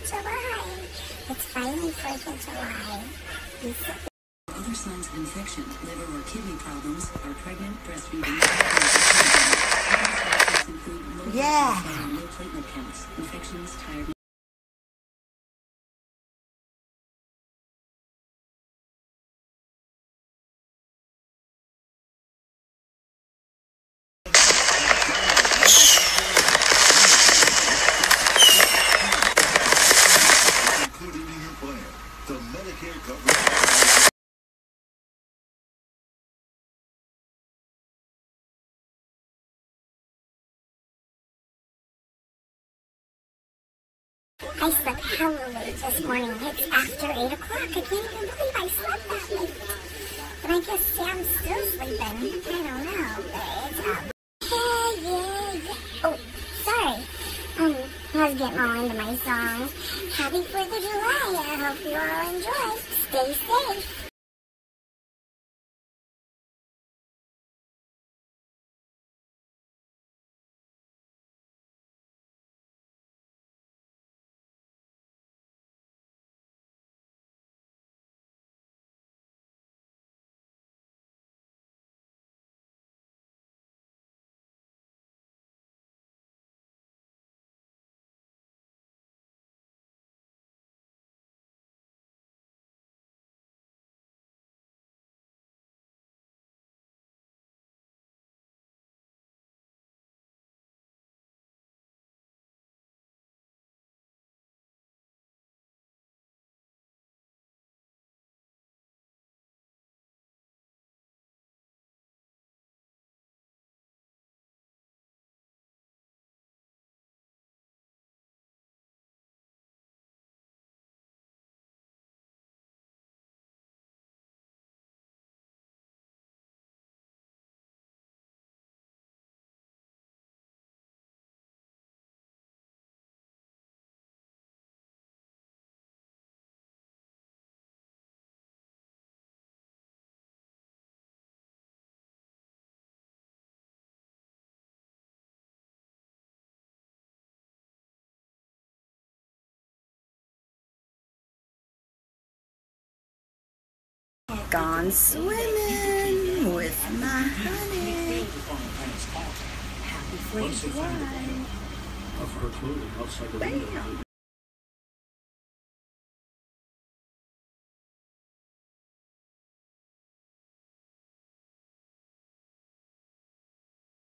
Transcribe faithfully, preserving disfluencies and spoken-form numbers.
July. It's finally fourth of July. Other signs of infection, liver or kidney problems, are pregnant, breastfeeding, include low Yeah. low platelet counts, infections, tiredness. Included in your plan, the Medicare coverage. I slept hella late this morning. It's after eight o'clock. I can't even believe I slept that late. But I guess Sam's still sleeping. I don't know. But it's up. Yeah, yeah, yeah. Oh, sorry. Um, I was getting all into my song. Happy fourth of July. I hope you all enjoy. Stay safe. Gone swimming with my honey. Happy fourth of July. Of her clothing outside the window.